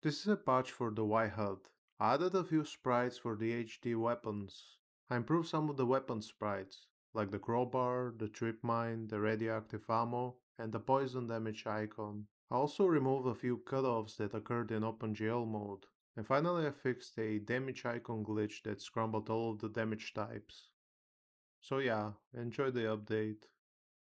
This is a patch for the U-HUD. I added a few sprites for the HD weapons. I improved some of the weapon sprites, like the crowbar, the trip mine, the radioactive ammo, and the poison damage icon. I also removed a few cutoffs that occurred in OpenGL mode. And finally I fixed a damage icon glitch that scrambled all of the damage types. So yeah, enjoy the update.